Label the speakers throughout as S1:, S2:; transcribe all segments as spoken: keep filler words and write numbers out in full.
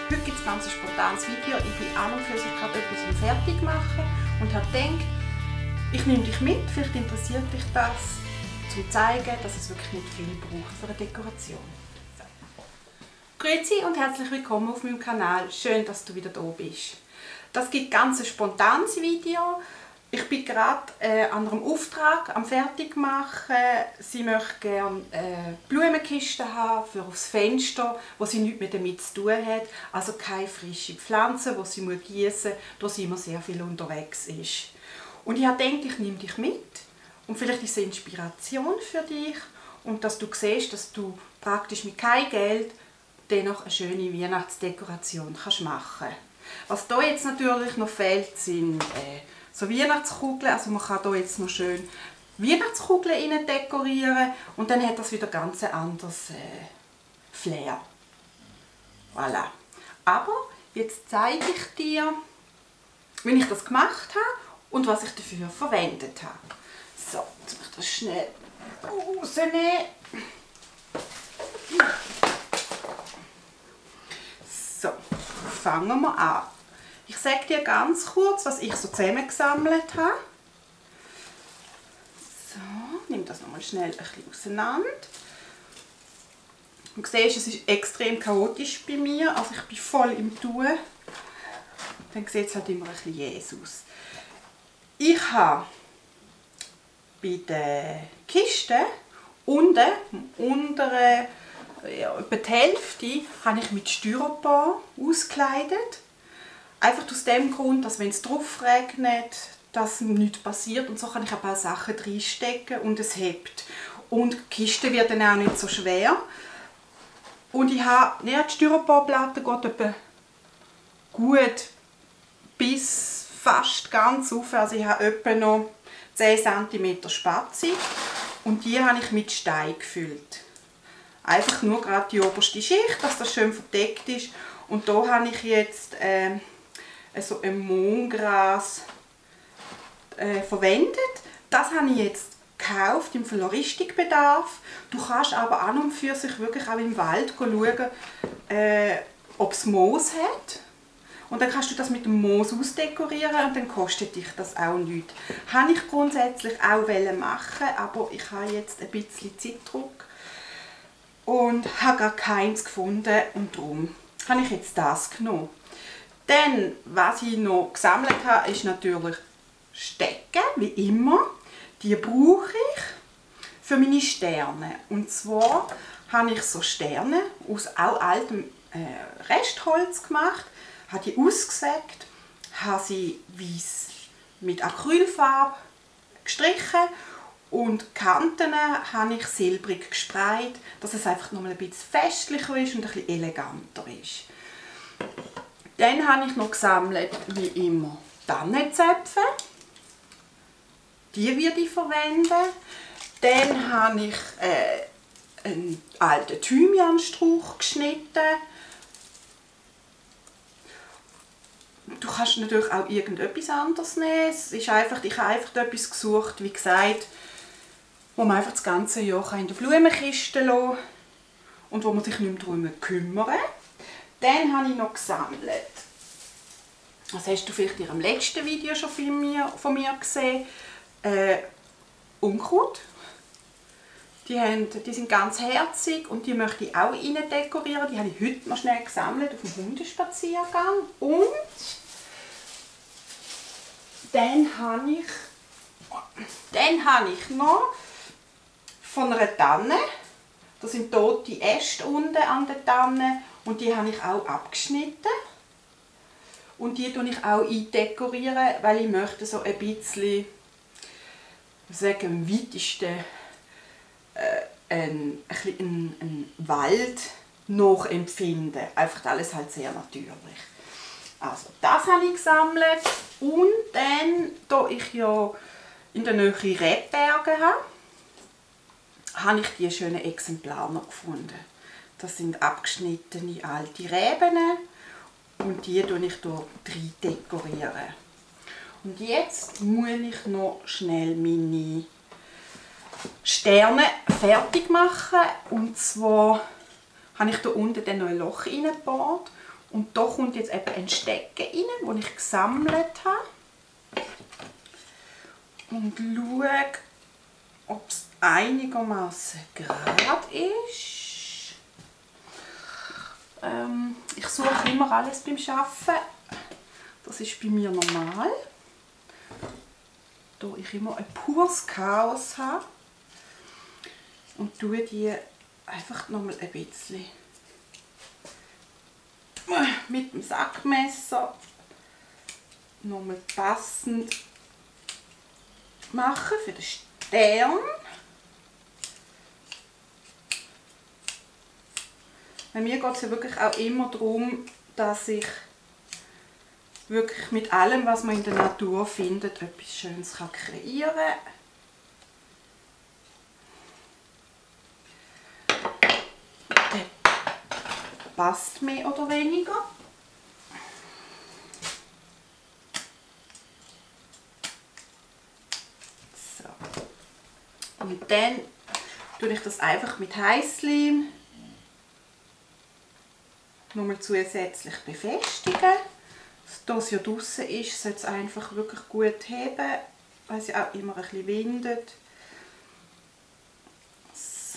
S1: Heute gibt es ein ganz spontanes Video. Ich bin an und für sich gerade etwas im Fertigmachen und habe gedacht, ich nehme dich mit, vielleicht interessiert dich das, um zu zeigen, dass es wirklich nicht viel braucht für eine Dekoration. So. Grüezi und herzlich willkommen auf meinem Kanal. Schön, dass du wieder da bist. Das gibt ganz ein spontanes Video. Ich bin gerade äh, an einem Auftrag am Fertigmachen. Sie möchte gerne äh, Blumenkisten haben für aufs Fenster, wo sie nichts mehr damit zu tun hat. Also keine frischen Pflanzen, die sie gießen muss, da sie immer sehr viel unterwegs ist. Und ich habe gedacht, ich nehme dich mit. Und vielleicht ist es eine Inspiration für dich. Und dass du siehst, dass du praktisch mit keinem Geld dennoch eine schöne Weihnachtsdekoration kannst machen kannst. Was hier jetzt natürlich noch fehlt, sind äh, so Weihnachtskugeln. Also man kann hier jetzt noch schön Weihnachtskugeln rein dekorieren und dann hat das wieder ganz ein anderes äh, Flair. Voilà. Aber jetzt zeige ich dir, wie ich das gemacht habe und was ich dafür verwendet habe. So, jetzt muss ich das schnell rausnehmen. So, fangen wir an. Ich sage dir ganz kurz, was ich so zusammengesammelt habe. So, nimm das nochmal schnell ein bisschen auseinander. Du siehst, es ist extrem chaotisch bei mir, also ich bin voll im Tun. Dann sieht es halt immer ein bisschen Jesus. Ich habe bei den Kisten unten, untere, ja, etwa die Hälfte, habe ich mit Styropor ausgekleidet. Einfach aus dem Grund, dass wenn es drauf regnet, dass nichts passiert und so kann ich ein paar Sachen reinstecken und es hebt. Und die Kiste wird dann auch nicht so schwer. Und ich habe, ja, die Styroporplatte geht etwa gut bis fast ganz auf. Also ich habe etwa noch zehn Zentimeter Spazi und die habe ich mit Stein gefüllt. Einfach nur gerade die oberste Schicht, dass das schön verdeckt ist. Und da habe ich jetzt äh, so ein Mohngras äh, verwendet. Das habe ich jetzt gekauft im Floristikbedarf. Du kannst aber an und für sich wirklich auch im Wald schauen, äh, ob es Moos hat. Und dann kannst du das mit dem Moos ausdekorieren und dann kostet dich das auch nichts. Habe ich grundsätzlich auch machen, aber ich habe jetzt ein bisschen Zeitdruck und habe gar keins gefunden und darum habe ich jetzt das genommen. Dann, was ich noch gesammelt habe, ist natürlich Stecken, wie immer. Die brauche ich für meine Sterne. Und zwar habe ich so Sterne aus auch altem äh, Restholz gemacht, habe die ausgesägt, habe sie weiß mit Acrylfarbe gestrichen und die Kanten habe ich silbrig gesprayt, dass es einfach noch mal ein bisschen festlicher ist und ein bisschen eleganter ist. Dann habe ich noch gesammelt, wie immer, Tannenzäpfe. Die werde ich verwenden. Dann habe ich äh, einen alten Thymianstrauch geschnitten. Du kannst natürlich auch irgendetwas anderes nehmen. Es ist einfach, ich habe einfach etwas gesucht, wie gesagt, wo man einfach das ganze Jahr in der Blumenkiste lassen kann und wo man sich nicht mehr darum kümmern muss. Dann habe ich noch gesammelt. Das hast du vielleicht in dem letzten Video schon von mir, von mir gesehen. Äh, Unkraut. Die, haben, die sind ganz herzig und die möchte ich auch rein dekorieren. Die habe ich heute noch schnell gesammelt auf dem Hundespaziergang. Und dann habe ich, dann habe ich noch von einer Tanne. Das sind tote Äste unten an der Tanne. Und die habe ich auch abgeschnitten. Und die dekoriere ich auch eindekorieren, weil ich möchte so ein bisschen, sagen, am weitesten äh, ein, ein, ein, ein Wald nachempfinden. Einfach alles halt sehr natürlich. Also das habe ich gesammelt. Und dann, da ich ja in der Nähe Rebberge habe, habe ich die schönen Exemplare noch gefunden. Das sind abgeschnittene alte Reben und die dekoriere ich hier rein dekorieren. Und jetzt muss ich noch schnell meine Sterne fertig machen. Und zwar habe ich hier unten dann noch ein Loch reingebohrt Und da kommt jetzt eben ein Stecken rein, den ich gesammelt habe. Und schaue, ob es einigermaßen gerade ist. Ähm, ich suche immer alles beim Arbeiten. Das ist bei mir normal. Da ich immer ein pures Chaos habe. Und tue die einfach nochmal ein bisschen mit dem Sackmesser nochmal passend machen für den Stern. Bei mir geht es ja wirklich auch immer darum, dass ich wirklich mit allem, was man in der Natur findet, etwas Schönes kann kreieren kann. Der passt mehr oder weniger. So. Und dann tue ich das einfach mit Heißleim nochmal zusätzlich befestigen. Da es ja draussen ist, soll es einfach wirklich gut heben, weil es ja auch immer ein bisschen windet. So.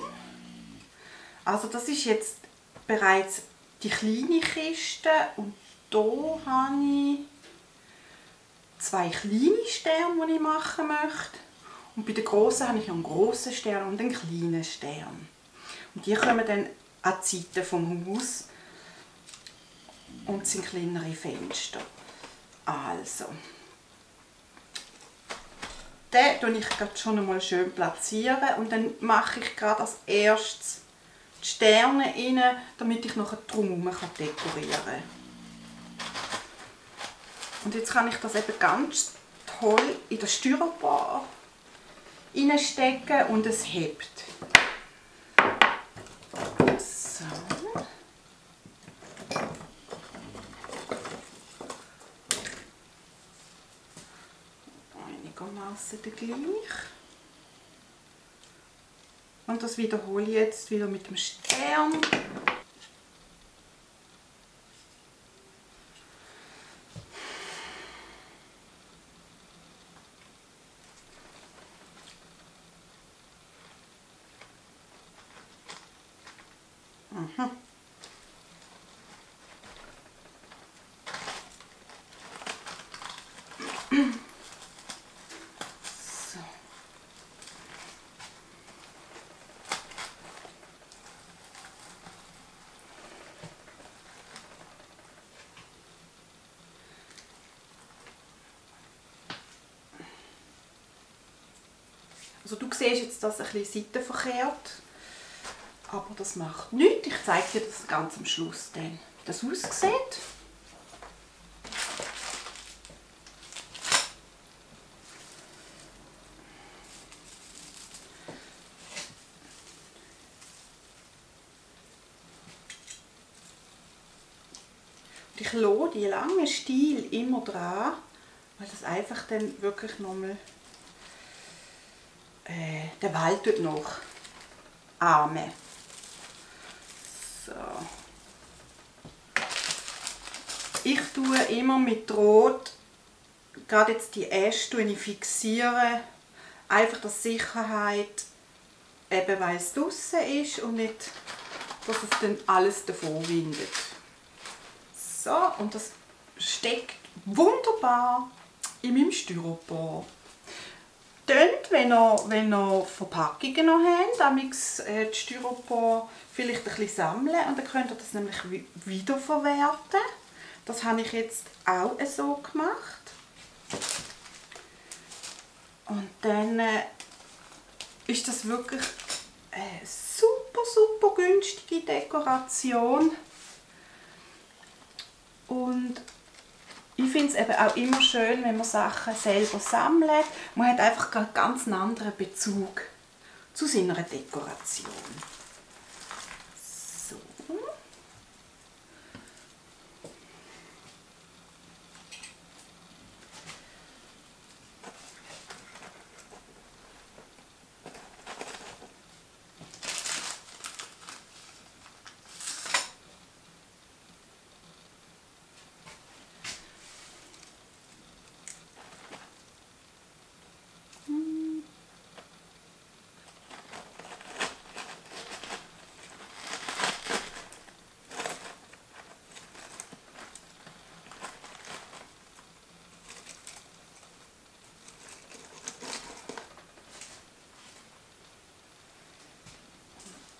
S1: Also das ist jetzt bereits die kleine Kiste und hier habe ich zwei kleine Sterne, die ich machen möchte. Und bei den grossen habe ich einen grossen Stern und einen kleinen Stern. Und die kommen dann an die Seite vom Haus. Und sind kleinere Fenster. Also, den tue ich gerade schon einmal schön platzieren und dann mache ich gerade als erstes die Sterne rein, damit ich nachher drumherum dekorieren kann. Und jetzt kann ich das eben ganz toll in das Styropor reinstecken und es hebt. So. Einigermaßen gleich. Und das wiederhole ich jetzt wieder mit dem Stern. Mhm. Also du siehst jetzt das ein bisschen seitenverkehrt, aber das macht nichts. Ich zeige dir das ganz am Schluss dann, wie das aussieht. Und ich lasse die langen Stiele immer dran, weil das einfach dann wirklich nochmal äh, den Wald noch ahmen. So. Ich tue immer mit Rot, gerade jetzt die Äste fixieren, einfach dass Sicherheit, eben weil es draussen ist und nicht, dass es dann alles davon windet. So, und das steckt wunderbar in meinem Styropor. Tönt, wenn ihr, wenn ihr Verpackungen noch habt, damit äh, das Styropor vielleicht ein bisschen sammeln und dann könnt ihr das nämlich wiederverwerten. Das habe ich jetzt auch so gemacht. Und dann äh, ist das wirklich eine super, super günstige Dekoration. Und ich finde es eben auch immer schön, wenn man Sachen selber sammelt. Man hat einfach einen ganz anderen Bezug zu seiner Dekoration. So.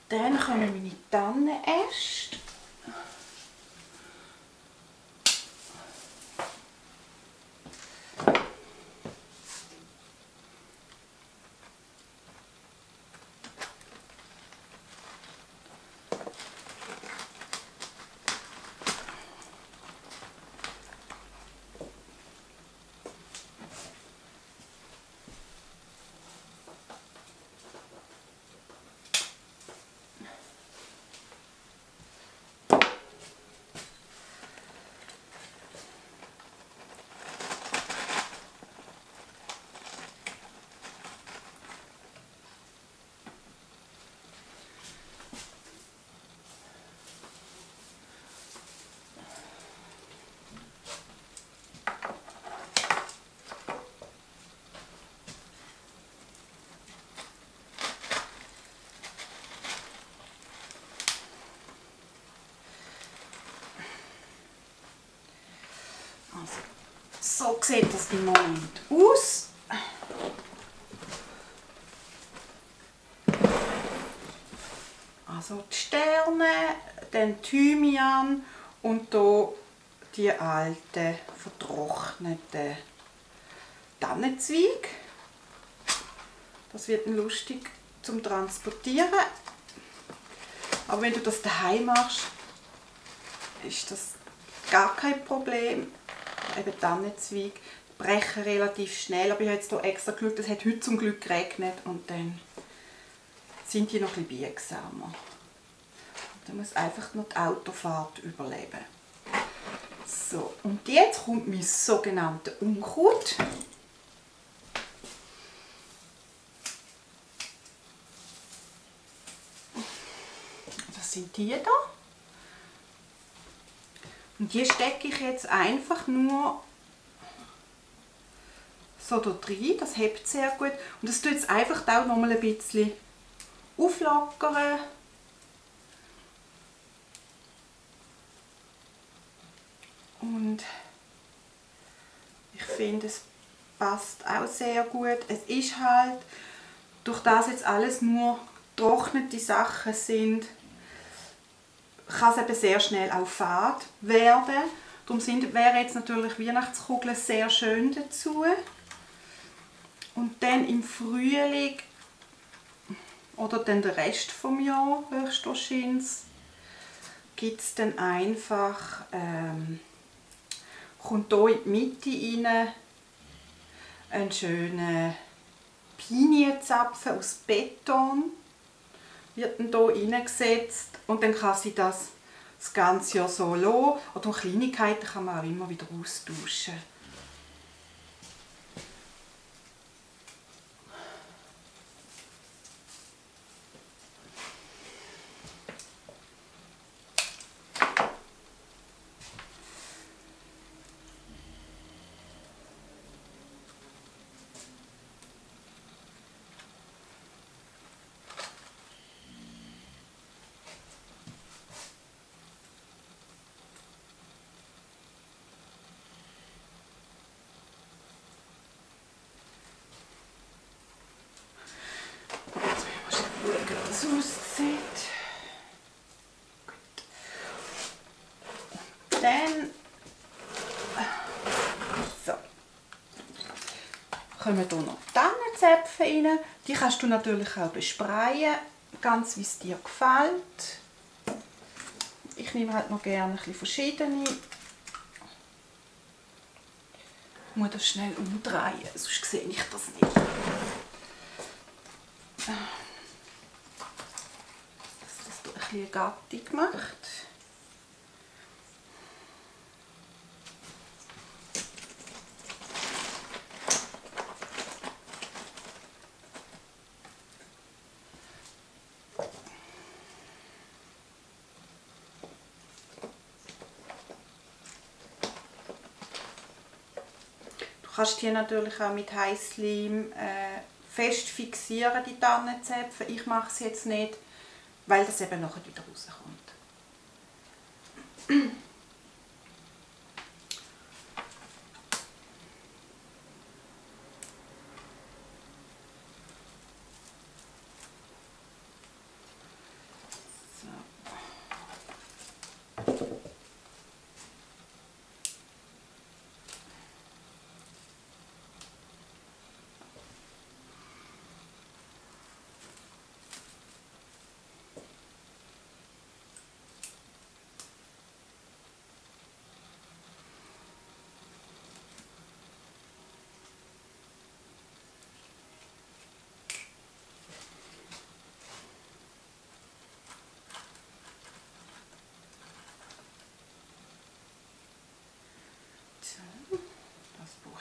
S1: Dann kommen meine Tannenäste. So sieht das im Moment aus. Also die Sterne, dann Thymian und hier die alten, vertrockneten Tannenzweige. Das wird lustig zum Transportieren. Aber wenn du das daheim machst, ist das gar kein Problem. Eben Tannenzweige brechen relativ schnell, aber ich habe jetzt hier extra geschaut, es hat heute zum Glück geregnet und dann sind die noch ein bisschen biegsamer. Da muss einfach noch die Autofahrt überleben. So, und jetzt kommt mein sogenanntes Unkraut. Das sind die hier. Und die stecke ich jetzt einfach nur so da rein. Das hebt sehr gut. Und das tut jetzt einfach auch noch mal ein bisschen auflockern. Und ich finde, es passt auch sehr gut. Es ist halt, durch das jetzt alles nur getrocknete Sachen sind, kann es eben sehr schnell auch fad werden. Darum sind, wären jetzt natürlich Weihnachtskugeln sehr schön dazu. Und dann im Frühling oder dann den Rest vom Jahr höchstwahrscheinlich gibt es dann einfach, ähm, kommt hier in die Mitte rein einen schönen Pinienzapfen aus Beton. Wird dann hier reingesetzt und dann kann sie das das ganze Jahr so lassen. Oder Kleinigkeiten kann man auch immer wieder austauschen. So aussieht. Gut. Dann so. Kommen hier noch Tannenzäpfe rein. Die kannst du natürlich auch besprayen, ganz wie es dir gefällt. Ich nehme halt noch gerne ein bisschen verschiedene. Ich muss das schnell umdrehen, sonst sehe ich das nicht. Ein bisschen Gattung gemacht. Du kannst die natürlich auch mit Heißleim äh, fest fixieren, die Tannenzäpfe. Ich mache es jetzt nicht, weil das eben nachher wieder rauskommt.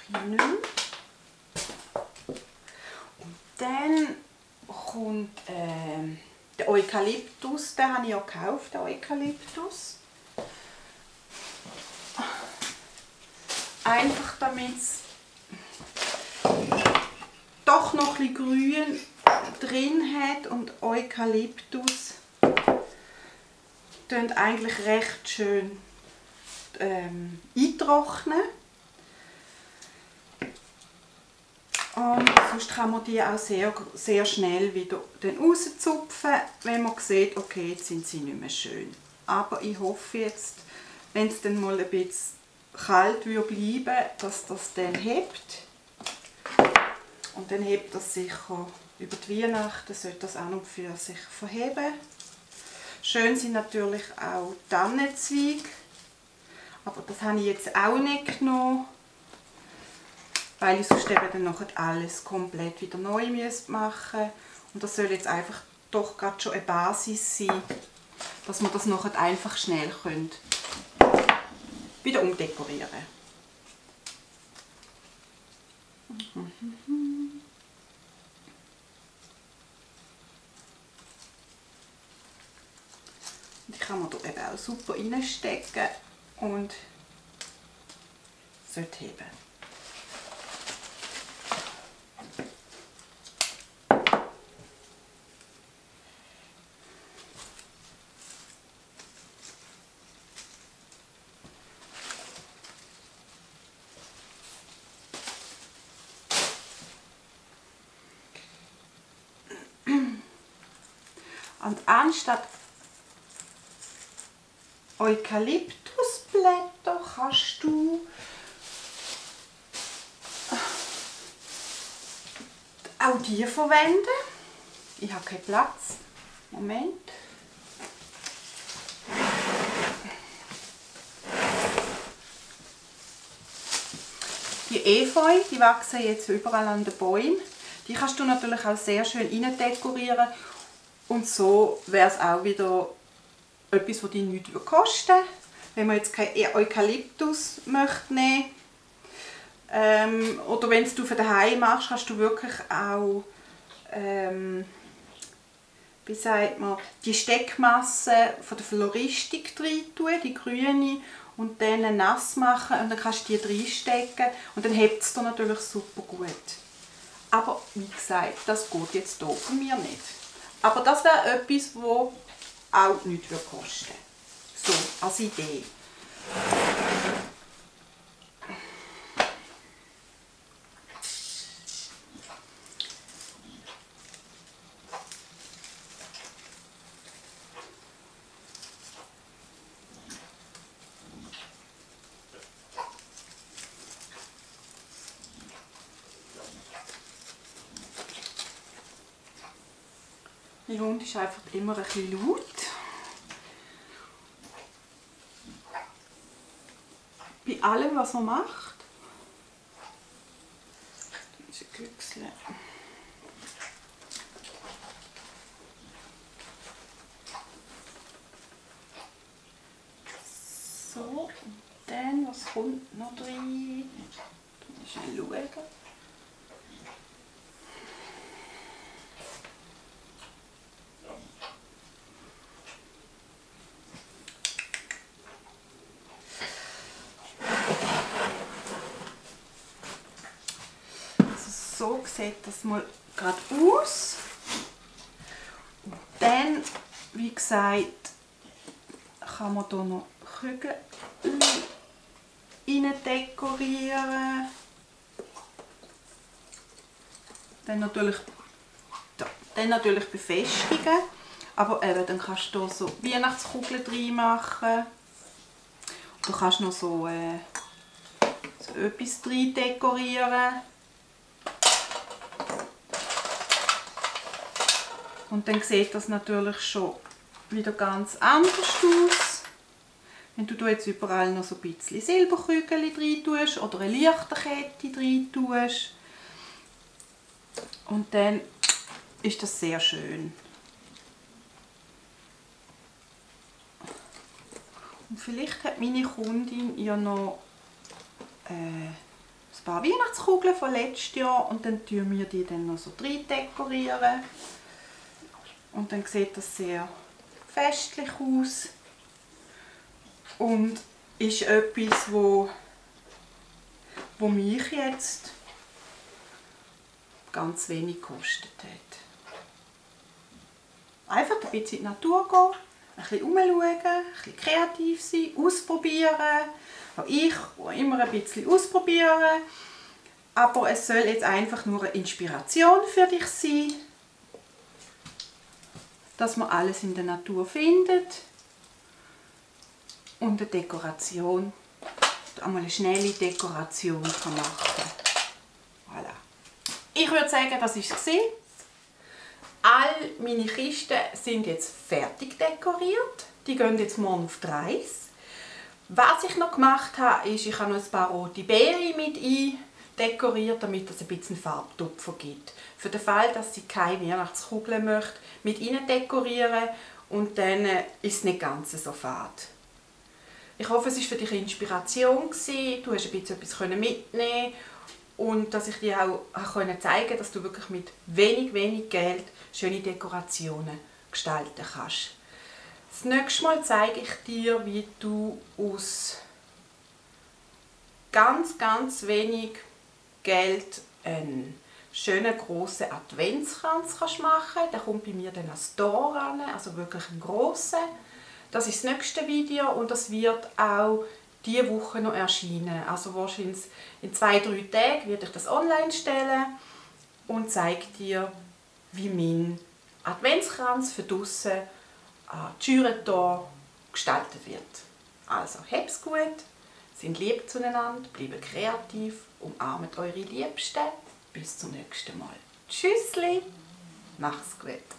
S1: nicht. Und dann kommt äh, der Eukalyptus, den habe ich ja gekauft, den Eukalyptus. Einfach damit es doch noch ein bisschen Grün drin hat, und Eukalyptus tönt eigentlich recht schön ähm, eintrocknen. Und sonst kann man die auch sehr, sehr schnell wieder rauszupfen, wenn man sieht, okay, jetzt sind sie nicht mehr schön. Aber ich hoffe jetzt, wenn es dann mal ein bisschen kalt wird bleiben, dass das dann hebt. Und dann hebt das sicher über die Weihnachten, sollte das auch noch für sich verheben. Schön sind natürlich auch Tannenzweige, aber das habe ich jetzt auch nicht genommen, weil ich sonst eben dann nachher alles komplett wieder neu machen müsste. Und das soll jetzt einfach doch gerade schon eine Basis sein, dass wir das nachher einfach schnell können wieder umdekorieren. Mhm. Die kann man hier eben auch super reinstecken und sollte heben. Und anstatt Eukalyptusblätter kannst du auch die verwenden. Ich habe keinen Platz. Moment. Die Efeu, die wachsen jetzt überall an den Bäumen. Die kannst du natürlich auch sehr schön rein dekorieren. Und so wäre es auch wieder etwas, das dich nichts kosten würde. Wenn man jetzt keinen Eukalyptus möchte nehmen ähm, oder wenn du für daheim machst, kannst du wirklich auch ähm, wie sagt man, die Steckmasse von der Floristik rein tun, die grüne, und dann nass machen und dann kannst du die reinstecken und dann hebt es dir natürlich super gut. Aber wie gesagt, das geht jetzt hier von mir nicht. Aber das wäre etwas, das auch nichts kosten würde. So, als Idee. Mein Hund ist einfach immer ein bisschen laut. Bei allem, was man macht. Das ist ein Güchsle. So, und dann, was kommt noch rein? Schnell schauen. So sieht das mal gerade aus. Und dann, wie gesagt, kann man hier noch Kügel rein dekorieren. Dann natürlich, dann natürlich befestigen. Aber eben, dann kannst du hier so Weihnachtskugeln drin machen. Du kannst noch so, äh, so etwas drin dekorieren. Und dann sieht das natürlich schon wieder ganz anders aus. Wenn du jetzt überall noch so ein bisschen Silberkügel rein tust oder eine Lichterkette rein tust. Und dann ist das sehr schön. Und vielleicht hat meine Kundin ja noch äh, ein paar Weihnachtskugeln von letztes Jahr und dann tun wir die dann noch so rein dekorieren. Und dann sieht das sehr festlich aus und ist etwas, wo, wo mich jetzt ganz wenig gekostet hat. Einfach ein bisschen in die Natur gehen, ein bisschen herumschauen, ein bisschen kreativ sein, ausprobieren. Auch ich immer ein bisschen ausprobieren. Aber es soll jetzt einfach nur eine Inspiration für dich sein, dass man alles in der Natur findet und eine Dekoration, einmal eine schnelle Dekoration kann machen. Voilà. Ich würde sagen, das war es. All meine Kisten sind jetzt fertig dekoriert. Die gehen jetzt morgen auf die Reise. Was ich noch gemacht habe, ist, ich habe noch ein paar rote Beeren mit eindekoriert, damit es ein bisschen Farbtupfer gibt. Für den Fall, dass sie keine Weihnachtskugeln möchte, mit rein dekorieren und dann ist es nicht ganz so fad. Ich hoffe, es war für dich eine Inspiration gewesen. Du hast ein bisschen etwas mitnehmen und dass ich dir auch zeigen konnte, dass du wirklich mit wenig, wenig Geld schöne Dekorationen gestalten kannst. Das nächste Mal zeige ich dir, wie du aus ganz, ganz wenig Geld einen schönen grossen Adventskranz machen kannst. Der kommt bei mir dann ans Tor ran, also wirklich einen grossen. Das ist das nächste Video und das wird auch diese Woche noch erscheinen. Also wahrscheinlich in zwei, drei Tagen werde ich das online stellen und zeige dir, wie mein Adventskranz für draussen an die Türe gestaltet wird. Also, habt's gut, seid lieb zueinander, bleibt kreativ, umarmt eure Liebsten. Bis zum nächsten Mal. Tschüssli, mach's gut.